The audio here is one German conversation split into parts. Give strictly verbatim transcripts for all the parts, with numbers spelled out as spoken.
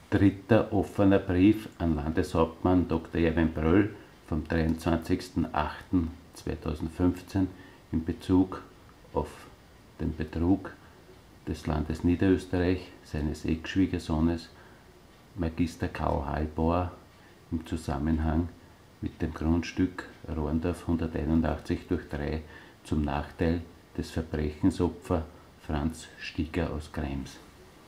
Dritter offener Brief an Landeshauptmann Doktor Erwin Bröll vom dreiundzwanzigsten achten zweitausendfünfzehn in Bezug auf den Betrug des Landes Niederösterreich, seines Ex-Schwiegersohnes Magister Karl Hallbauer im Zusammenhang mit dem Grundstück Rorndorf hunderteinundachtzig durch drei zum Nachteil des Verbrechensopfer Franz Stieger aus Krems.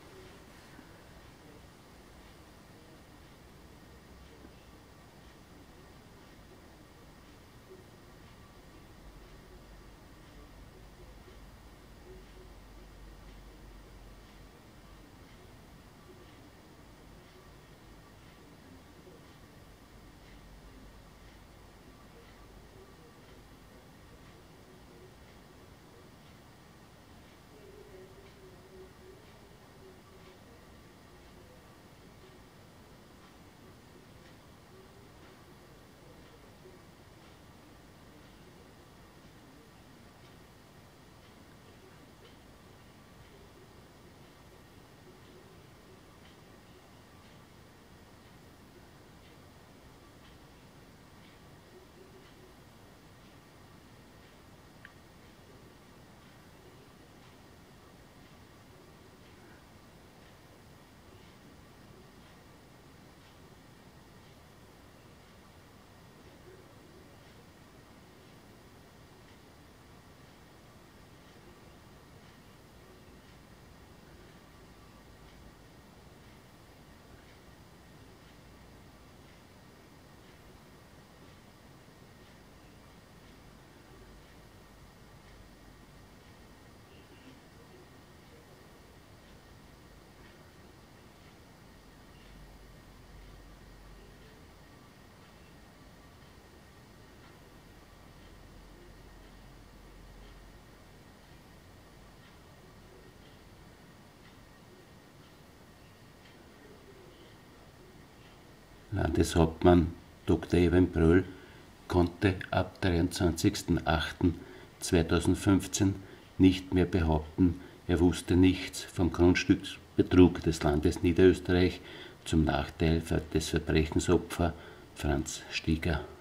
Landeshauptmann Doktor Erwin Bröll konnte ab dreiundzwanzigsten achten zweitausendfünfzehn nicht mehr behaupten, er wusste nichts vom Grundstücksbetrug des Landes Niederösterreich zum Nachteil des Verbrechensopfers Franz Stieger.